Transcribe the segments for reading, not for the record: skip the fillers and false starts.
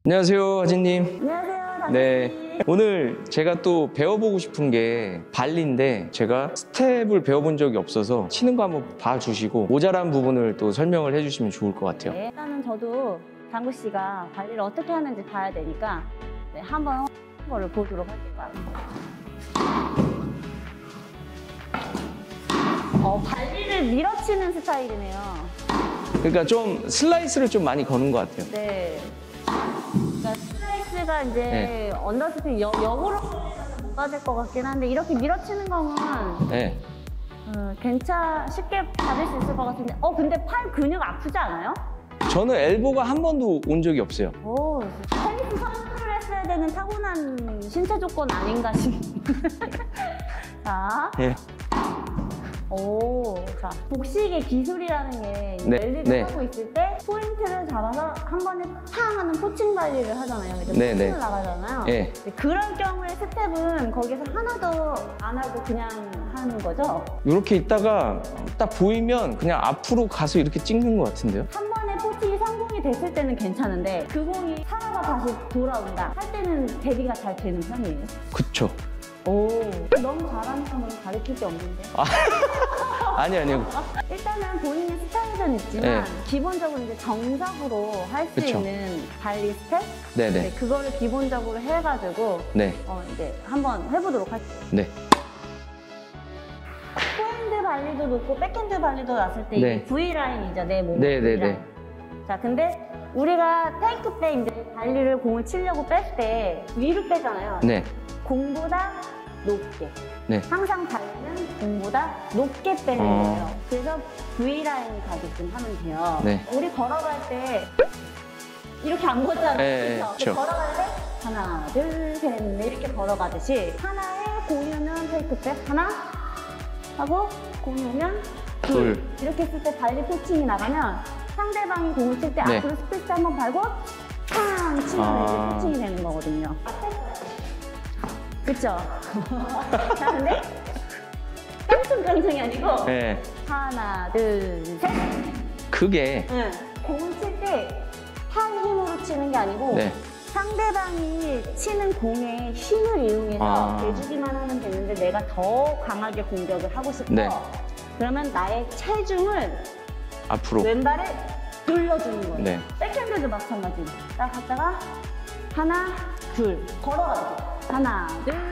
안녕하세요, 하진님. 안녕하세요, 네. 오늘 제가 또 배워보고 싶은 게 발리인데 제가 스텝을 배워본 적이 없어서 치는 거 한번 봐주시고 모자란 부분을 또 설명을 해주시면 좋을 것 같아요. 네, 일단은 저도 장구 씨가 발리를 어떻게 하는지 봐야 되니까 한번 거를 보도록 할게요. 발리를 밀어치는 스타일이네요. 그러니까 좀 슬라이스를 좀 많이 거는 것 같아요. 네. 그러니까 슬라이스가 이제 언더스핀 역으로 빠질 것 같긴 한데 이렇게 밀어치는 공은 네. 쉽게 받을 수 있을 것 같은데 근데 팔 근육 아프지 않아요? 저는 엘보가 한 번도 온 적이 없어요. 오, 테니스 선수를 했어야 되는 타고난 신체 조건 아닌가 싶은데. 자. 예. 자, 복식의 기술이라는 게 랠리를 하고 있을 때 포인트를 잡아서 한 번에 탕 하는 포칭 발리를 하잖아요. 이제 포칭을 나가잖아요. 네. 그럴 경우에 스텝은 거기서 하나도 안 하고 그냥 하는 거죠? 이렇게 있다가 딱 보이면 그냥 앞으로 가서 이렇게 찍는 것 같은데요? 한 번에 포칭이 성공이 됐을 때는 괜찮은데 그 공이 살아가 다시 돌아온다 할 때는 대비가 잘 되는 편이에요? 그쵸. 오, 너무 잘하니까 뭐 가르칠 게 없는데. 아니요. 일단은 본인의 스타일은 있지만 기본적으로 이제 정석으로 할 수 있는 발리 스텝? 네네. 그거를 기본적으로 해가지고 이제 한번 해보도록 할게요. 네. 포핸드 발리도 놓고 백핸드 발리도 놨을 때 이게 V라인이죠, 내 몸. 네네네. 자, 근데 우리가 테이크 때 이제 발리를 공을 치려고 뺄 때 위로 빼잖아요. 네. 공보다 높게. 네. 항상 발리는 공보다 높게 빼는 거예요. 그래서 V라인 가게끔 하면 돼요. 네. 우리 걸어갈 때 이렇게 안 걷잖아요. 그렇죠? 걸어갈 때 하나, 둘, 셋, 넷 이렇게 걸어가듯이 하나에 공이 오면 테이크백 하나 하고 공이 오면 둘. 이렇게 했을 때 발리 포칭이 나가면 상대방이 공을 칠 때 앞으로 스페이스 한번 밟고 팡 치면 이제 포칭이 되는 거거든요. 그쵸? 자, 근데 깡충깡충이 아니고 하나, 둘, 셋. 크게. 공을 칠 때 팔 힘으로 치는 게 아니고 상대방이 치는 공에 힘을 이용해서 대주기만 하면 되는데 내가 더 강하게 공격을 하고 싶어. 그러면 나의 체중을 앞으로 왼발에 눌러주는 거예요. 네. 백핸드도 마찬가지. 딱 갔다가 하나, 둘 걸어가죠. 하나,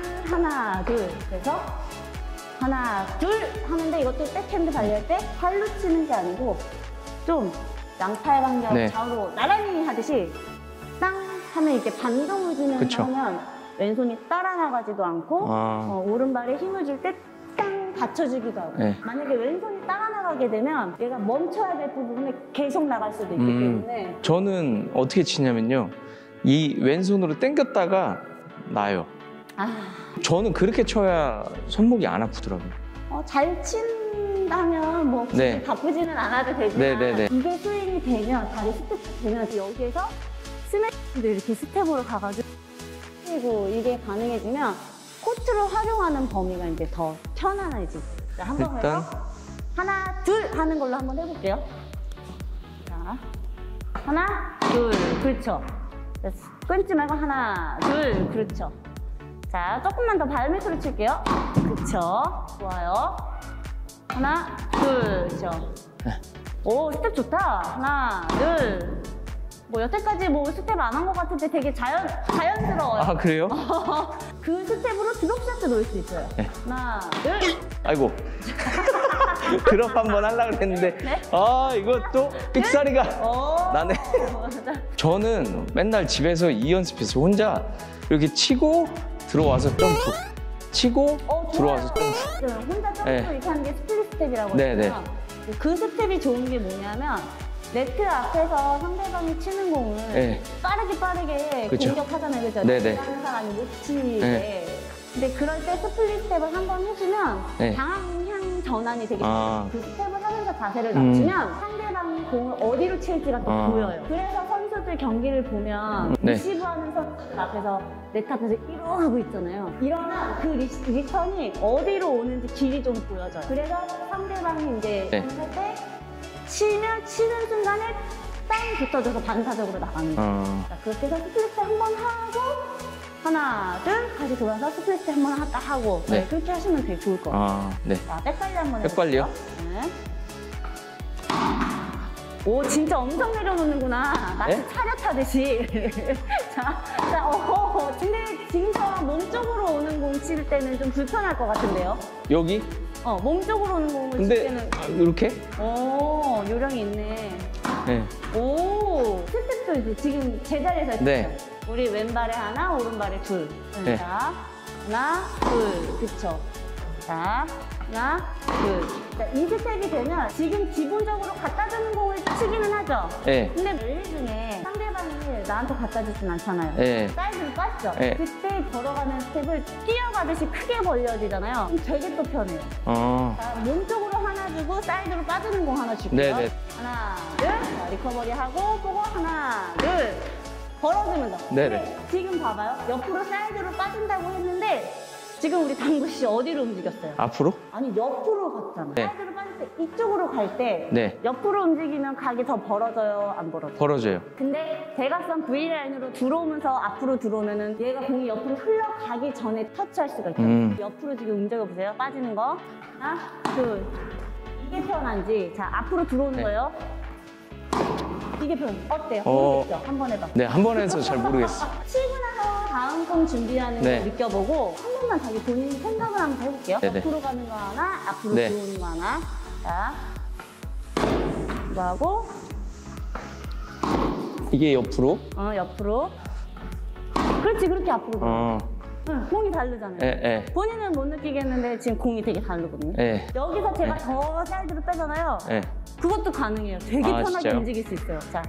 둘. 그래서 하나, 둘 하는데 이것도 백핸드 발리할 때 팔로 치는 게 아니고 좀 양팔 간격 좌우로 나란히 하듯이 땅 하면 이렇게 반동을 주면서 하면 왼손이 따라 나가지도 않고 오른발에 힘을 줄 때 땅 받쳐주기도 하고 만약에 왼손이 따라 나가게 되면 얘가 멈춰야 될 부분에 계속 나갈 수도 있기 때문에 저는 어떻게 치냐면요. 이 왼손으로 당겼다가 놔요. 저는 그렇게 쳐야 손목이 안 아프더라고요. 잘 친다면 뭐 바쁘지는 않아도 되지만 이게 스윙이 되면 다리 스텝 되면 여기에서 스매시도 이렇게 스텝으로 가가지고 그리고 이게 가능해지면 코트를 활용하는 범위가 이제 더 편안해지고. 자, 한번 해서 하나, 둘 하는 걸로 한번 해볼게요. 자, 하나, 둘, 그렇죠. 끊지 말고 하나, 둘, 그렇죠. 자, 조금만 더 발밑으로 칠게요. 그렇죠. 좋아요. 하나, 둘, 그렇죠. 오, 스텝 좋다. 하나, 둘. 뭐 여태까지 뭐 스텝 안 한 것 같은데 되게 자연스러워요. 아, 그래요? 그 스텝으로 드롭샷도 넣을 수 있어요. 하나, 둘. 아이고. 드롭 한번 하려고 했는데 이거 또 삑사리가 나네. 저는 맨날 집에서 이 연습했어요. 혼자 이렇게 치고 들어와서 점프, 치고 들어와서 점프. 혼자 점프 이렇게 하는 게 스플릿 스텝이라고 하잖아요. 그 스텝이 좋은 게 뭐냐면 네트 앞에서 상대방이 치는 공을 빠르게 공격하잖아요. 그죠? 다른 사람이 못 치게. 근데 그럴 때 스플릿 스텝을 한번 해주면 방향 전환이 되게 그 스텝을 하면서 자세를 낮추면 상대방이 공을 어디로 칠지가 또 보여요. 그래서 선수들 경기를 보면 리시브하는 선수들 앞에서 네트 앞에서 이러고 하고 있잖아요. 이러면 그 리턴이 어디로 오는지 길이 좀 보여져요. 그래서 상대방이 이제 할 때 치는 순간에 땅이 붙어져서 반사적으로 나가는 거예요. 자, 그렇게 해서 스플릿 한 번 하고 하나, 둘, 다시 돌아서 스플릿 한 번 하고 네. 그렇게 하시면 되게 좋을 것 같아요. 네. 자, 백발리 한번 해볼게요. 백발리요? 네. 오, 진짜 엄청 내려놓는구나. 마치 네? 차렷 하듯이. 자, 근데 지금처럼 몸쪽으로 오는 공 칠 때는 좀 불편할 것 같은데요? 여기? 몸쪽으로 오는 공을 칠 근데 때는. 이렇게? 오, 요령이 있네. 네. 오, 스텝도 이제 지금 제자리에서 했죠? 네. 우리 왼발에 하나, 오른발에 둘. 네. 자, 하나, 둘. 그쵸? 자, 하나, 둘. 자, 이 스텝이 되면 지금 기본적으로 갖다 주는 공을 치기는 하죠? 네. 근데 랠리 중에 상대방이 나한테 갖다 주진 않잖아요. 네. 사이드를 빠지죠? 네. 그때 걸어가는 스텝을 뛰어가듯이 크게 벌려지잖아요. 그럼 되게 또 편해요. 자, 몸쪽으로 하나 주고 사이드로 빠지는 공 하나 줄게요. 네네. 하나, 둘. 자, 리커버리 하고 보고 하나, 둘. 벌어주면서. 네네. 근데 지금 봐봐요. 옆으로 사이드로 빠진다고 했는데 지금 우리 당구 씨 어디로 움직였어요? 앞으로? 아니 옆으로 갔잖아. 네. 사이드로 빠질 때 이쪽으로 갈 때 네. 옆으로 움직이면 각이 더 벌어져요? 안 벌어져요? 벌어져요. 근데 대각선 V라인으로 들어오면서 앞으로 들어오면은 얘가 공이 옆으로 흘러가기 전에 터치할 수가 있거든요. 옆으로 지금 움직여보세요. 빠지는 거. 하나, 둘. 이게 편한지. 자, 앞으로 들어오는 네. 거예요. 이게 편. 어때요? 모르겠죠? 한번 해봐. 네, 한 번 해서 잘 모르겠어. 치고 나서 다음 공 준비하는 네. 거 느껴보고 한 번만 자기 본인 생각을 한번 해볼게요. 네네. 옆으로 가는 거 하나, 앞으로 네. 들어오는 거 하나. 자, 이거 하고 이게 옆으로? 옆으로. 그렇지, 그렇게 앞으로 들어. 응, 공이 다르잖아요. 예. 본인은 못 느끼겠는데 지금 공이 되게 다르거든요. 예. 여기서 제가 더 사이드로 빼잖아요. 예. 그것도 가능해요. 되게 편하게 진짜요? 움직일 수 있어요. 자,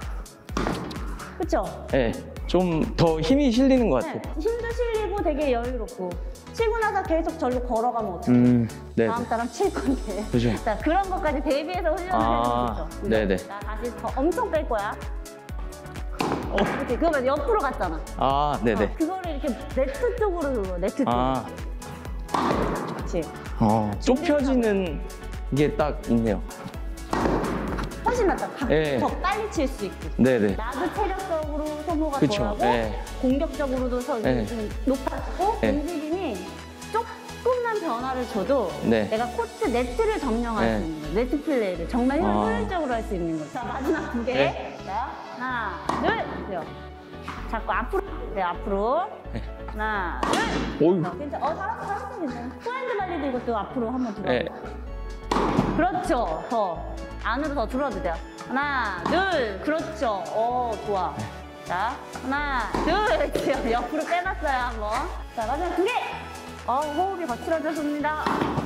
그쵸? 예. 좀 더 힘이 실리는 것 같아요. 네, 힘도 실리고 되게 여유롭고 치고 나서 계속 절로 걸어가면 어떡해요? 네. 다음 사람 칠 건데. 그죠. 자, 그런 것까지 대비해서 훈련을 해주는 거죠. 네네. 자, 다시 더 엄청 뺄 거야. 그렇지, 그러면 옆으로 갔잖아. 네네. 그거를 이렇게 네트 쪽으로 눌러, 네트 쪽으로. 그렇지. 좁혀지는 게 딱 있네요. 훨씬 낫다. 예. 더 빨리 칠 수 있고. 네네. 나도 체력적으로 소모가 그쵸. 덜하고 예. 공격적으로도 예. 좀 높아지고 예. 움직임이 조금만 변화를 줘도 네. 내가 코트 네트를 점령할 예. 수 있는 거예요. 네트 플레이를 정말 효율적으로 할 수 있는 거죠. 자, 마지막 두 개. 네. 자, 하나, 둘. 돼요. 자꾸 앞으로. 네, 앞으로. 네. 하나, 둘. 오유. 괜찮아. 잘했어, 괜찮아. 포핸드 발리도 이것도 앞으로 한번 들어가. 예. 그렇죠. 더 안으로 더 들어도 돼요. 하나, 둘. 그렇죠. 좋아. 자, 하나, 둘. 지금 옆으로 빼놨어요, 한번. 자, 마지막 두 개. 호흡이 거칠어졌습니다.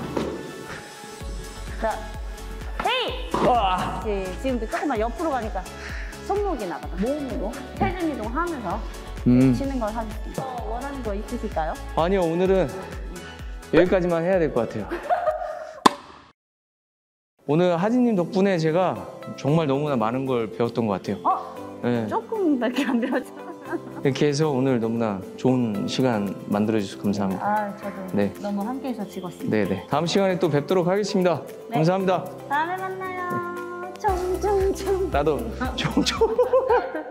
자, 헤이. 와. 지금도 조금만 옆으로 가니까 손목이 나가다. 몸으로 체중 이동하면서 치는 걸 하겠습니다. 원하는 거 있으실까요? 아니요, 오늘은 여기까지만 해야 될 것 같아요. 오늘 하진님 덕분에 제가 정말 너무나 많은 걸 배웠던 것 같아요. 네. 조금밖에 안 배웠죠. 이렇게 해서 오늘 너무나 좋은 시간 만들어주셔서 감사합니다. 저도 네. 너무 함께해서 즐거웠습니다. 네네. 다음 시간에 또 뵙도록 하겠습니다. 네. 감사합니다. 다음에 만나요. 총총총. 나도 총총.